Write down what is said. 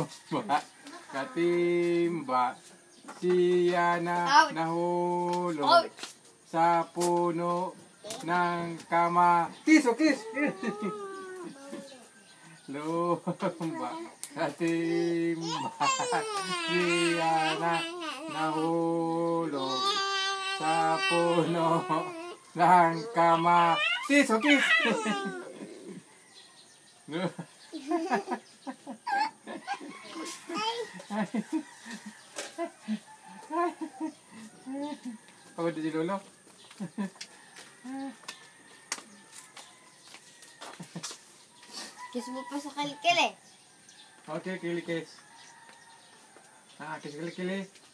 Lumba, katimba, siya na nahulog sa puno ng kamatis. O kiss! Lumba, katimba, siya na nahulog sa puno ng kamatis. O kiss! Pagod na si Lolo. Kiss mo pa sa kilikil eh. Okay, kilikis. Kiss kilikili.